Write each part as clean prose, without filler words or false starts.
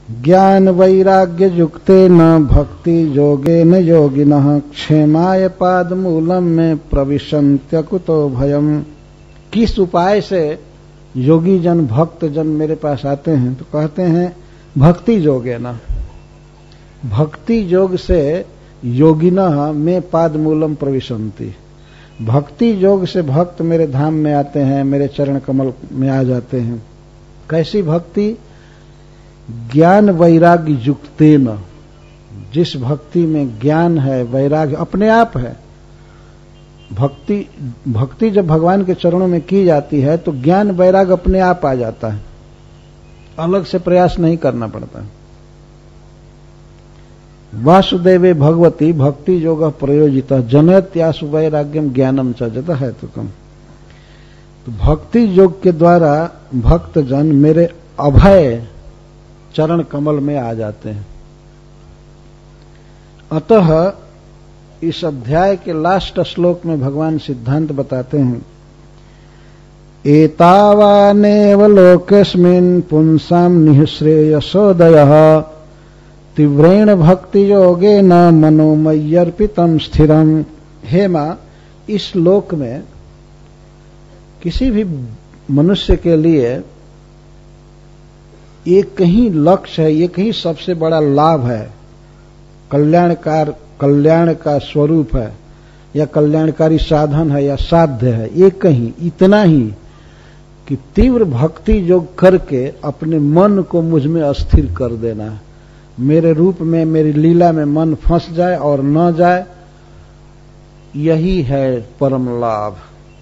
ज्ञान वैराग्य युक्तेन भक्ति योगेन योगिनः क्षेमाय पादमूलम में प्रविशन्त्यकुतो भयम। किस उपाय से योगी जन भक्त जन मेरे पास आते हैं? तो कहते हैं भक्ति योगेन। भक्ति योग से योगिनः में पादमूलम प्रविशन्ति। भक्ति योग से भक्त मेरे धाम में आते हैं, मेरे चरण कमल में आ जाते हैं। कैसी भक्ति? ज्ञान वैराग्य युक्तेन। जिस भक्ति में ज्ञान है, वैराग्य अपने आप है। भक्ति जब भगवान के चरणों में की जाती है तो ज्ञान वैराग्य अपने आप आ जाता है, अलग से प्रयास नहीं करना पड़ता। वासुदेवे भगवती भक्ति योग प्रयोजित जनयत्यासु वैराग्यम ज्ञानम च जत हेतुकम। तो भक्ति योग के द्वारा भक्त जन मेरे अभय चरण कमल में आ जाते हैं। अतः इस अध्याय के लास्ट श्लोक में भगवान सिद्धांत बताते हैं, एतावानेव लोकेस्मिन् पुंसां निःश्रेयसोदयः तीव्रेण भक्ति योगेन मनोमय्यर्पितम स्थिरम। हे मां, इस लोक में किसी भी मनुष्य के लिए एक ही लक्ष्य है, एक ही सबसे बड़ा लाभ है, कल्याण का स्वरूप है या कल्याणकारी साधन है या साध्य है, एक ही, इतना ही कि तीव्र भक्ति योग करके अपने मन को मुझ में अस्थिर कर देना। मेरे रूप में, मेरी लीला में मन फंस जाए और न जाए, यही है परम लाभ।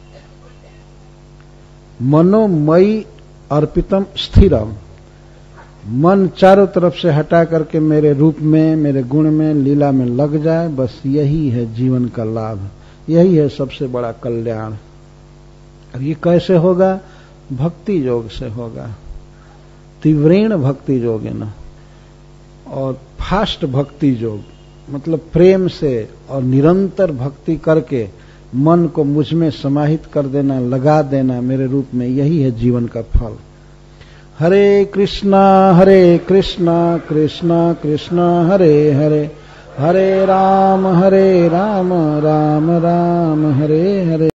मनोमयी अर्पितम स्थिरम। मन चारों तरफ से हटा करके मेरे रूप में, मेरे गुण में, लीला में लग जाए, बस यही है जीवन का लाभ, यही है सबसे बड़ा कल्याण। अब ये कैसे होगा? भक्ति योग से होगा। तीव्रेण भक्ति योग है ना, और फास्ट भक्ति योग मतलब प्रेम से और निरंतर भक्ति करके मन को मुझ में समाहित कर देना, लगा देना मेरे रूप में, यही है जीवन का फल। हरे कृष्णा कृष्णा कृष्णा हरे हरे, हरे राम राम राम हरे हरे।